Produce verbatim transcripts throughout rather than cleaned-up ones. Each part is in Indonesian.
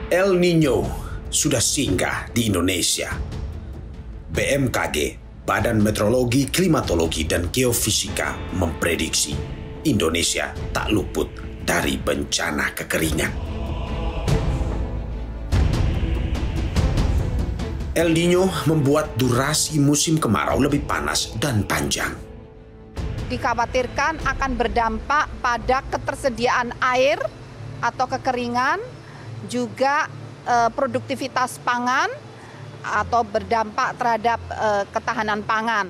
El Nino sudah singgah di Indonesia. B M K G, Badan Meteorologi, Klimatologi, dan Geofisika memprediksi Indonesia tak luput dari bencana kekeringan. El Nino membuat durasi musim kemarau lebih panas dan panjang. Dikhawatirkan akan berdampak pada ketersediaan air atau kekeringan, juga eh, produktivitas pangan atau berdampak terhadap eh, ketahanan pangan.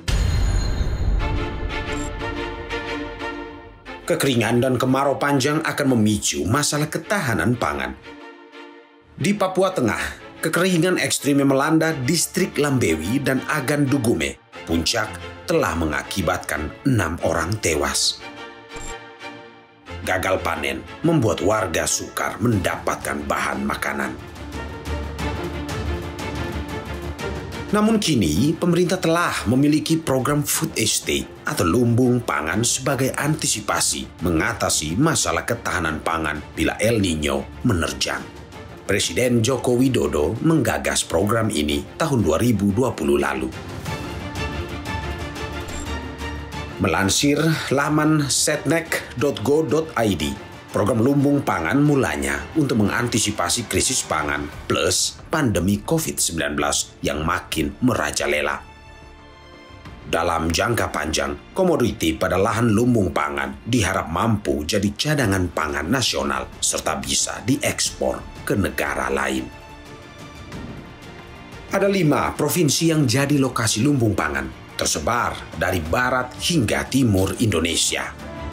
Kekeringan dan kemarau panjang akan memicu masalah ketahanan pangan. Di Papua Tengah, kekeringan ekstrim yang melanda distrik Lambewi dan Agan Dugume, Puncak, telah mengakibatkan enam orang tewas. Gagal panen membuat warga sukar mendapatkan bahan makanan. Namun kini, pemerintah telah memiliki program food estate atau lumbung pangan sebagai antisipasi mengatasi masalah ketahanan pangan bila El Nino menerjang. Presiden Joko Widodo menggagas program ini tahun dua ribu dua puluh lalu. Melansir laman setnek dot go dot i d, program lumbung pangan mulanya untuk mengantisipasi krisis pangan plus pandemi covid sembilan belas yang makin merajalela. Dalam jangka panjang, komoditi pada lahan lumbung pangan diharap mampu jadi cadangan pangan nasional serta bisa diekspor ke negara lain. Ada lima provinsi yang jadi lokasi lumbung pangan, tersebar dari barat hingga timur Indonesia.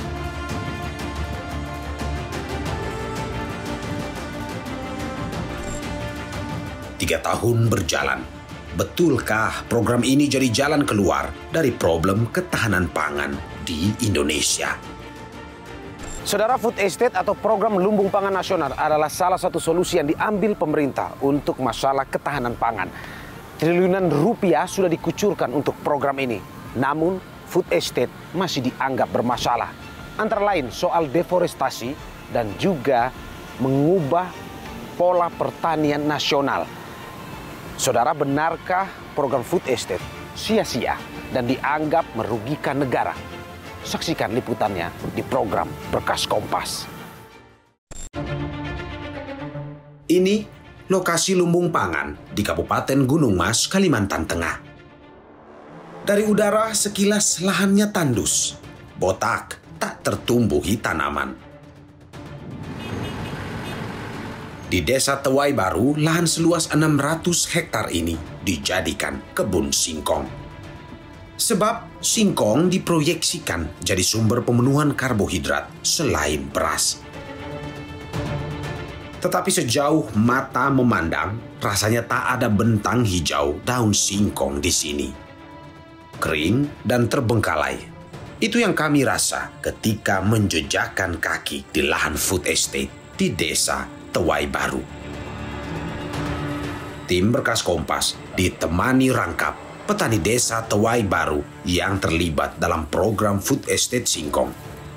Tiga tahun berjalan, betulkah program ini jadi jalan keluar dari problem ketahanan pangan di Indonesia? Saudara, food estate atau program lumbung pangan nasional adalah salah satu solusi yang diambil pemerintah untuk masalah ketahanan pangan. Triliunan rupiah sudah dikucurkan untuk program ini. Namun, food estate masih dianggap bermasalah. Antara lain soal deforestasi dan juga mengubah pola pertanian nasional. Saudara, benarkah program food estate sia-sia dan dianggap merugikan negara? Saksikan liputannya di program Berkas Kompas. Ini lokasi lumbung pangan di Kabupaten Gunung Mas, Kalimantan Tengah. Dari udara sekilas lahannya tandus, botak, tak tertumbuhi tanaman. Di Desa Tewai Baru, lahan seluas enam ratus hektar ini dijadikan kebun singkong. Sebab singkong diproyeksikan jadi sumber pemenuhan karbohidrat selain beras. Tetapi sejauh mata memandang, rasanya tak ada bentang hijau daun singkong di sini. Kering dan terbengkalai. Itu yang kami rasa ketika menjejakkan kaki di lahan food estate di Desa Tewai Baru. Tim Berkas Kompas ditemani rangkap petani Desa Tewai Baru yang terlibat dalam program food estate singkong.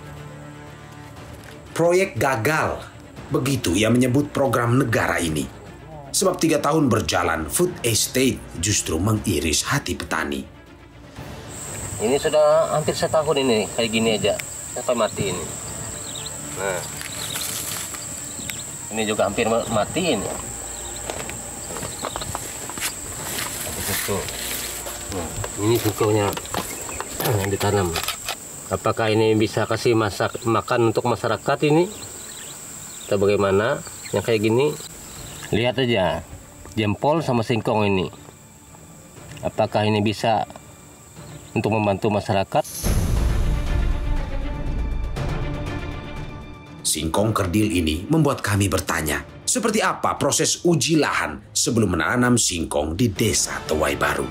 Proyek gagal, begitu ia menyebut program negara ini. Sebab tiga tahun berjalan, food estate justru mengiris hati petani. Ini sudah hampir setahun ini, kayak gini aja, sampai mati ini. Nah, ini juga hampir mati ini. Itu. Nah, ini singkongnya yang ditanam. Apakah ini bisa kasih masak makan untuk masyarakat ini? Atau bagaimana? Yang kayak gini, lihat aja jempol sama singkong ini. Apakah ini bisa untuk membantu masyarakat? Singkong kerdil ini membuat kami bertanya, seperti apa proses uji lahan sebelum menanam singkong di Desa Tewai Baru.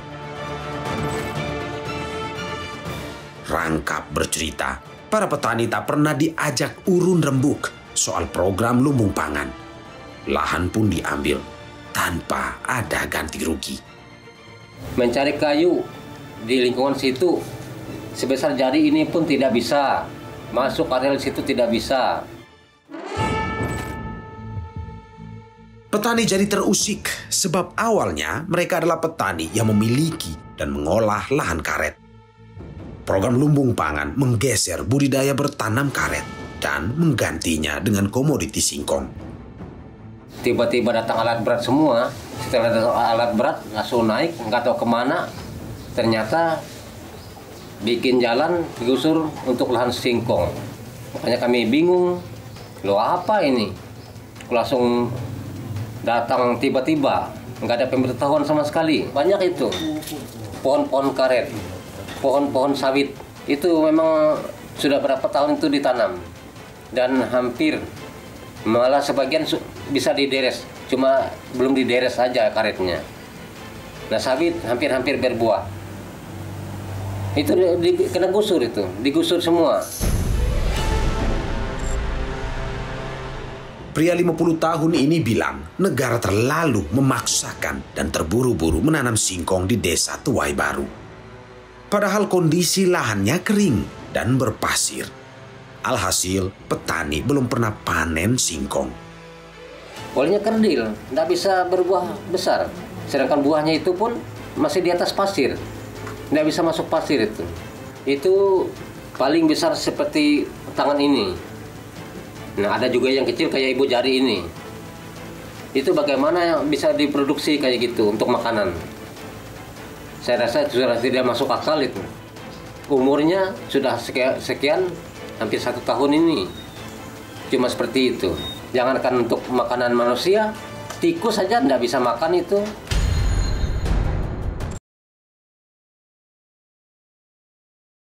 Rangkap bercerita, para petani tak pernah diajak urun rembuk soal program lumbung pangan. Lahan pun diambil tanpa ada ganti rugi. Mencari kayu di lingkungan situ sebesar jari ini pun tidak bisa. Masuk areal situ tidak bisa. Petani jadi terusik sebab awalnya mereka adalah petani yang memiliki dan mengolah lahan karet. Program Lumbung Pangan menggeser budidaya bertanam karet dan menggantinya dengan komoditi singkong. Tiba-tiba datang alat berat semua. Setelah datang alat berat langsung naik, nggak tahu kemana. Ternyata bikin jalan digusur untuk lahan singkong. Makanya kami bingung, loh apa ini? Langsung datang tiba-tiba, nggak ada pemberitahuan sama sekali. Banyak itu, pohon-pohon karet, pohon-pohon sawit. Itu memang sudah berapa tahun itu ditanam. Dan hampir, malah sebagian bisa dideres. Cuma belum dideres aja karetnya. Nah sawit hampir-hampir berbuah. Itu di, di, kena gusur itu, digusur semua. Pria lima puluh tahun ini bilang negara terlalu memaksakan dan terburu-buru menanam singkong di desa Tuwai Baru. Padahal kondisi lahannya kering dan berpasir. Alhasil petani belum pernah panen singkong. Polnya kerdil, nggak bisa berbuah besar. Sedangkan buahnya itu pun masih di atas pasir. Nggak bisa masuk pasir itu. Itu paling besar seperti tangan ini. Nah, ada juga yang kecil kayak ibu jari ini. Itu bagaimana bisa diproduksi kayak gitu untuk makanan? Saya rasa sudah tidak masuk akal itu. Umurnya sudah sekian, sekian hampir satu tahun ini. Cuma seperti itu. Jangankan untuk makanan manusia, tikus saja tidak bisa makan itu.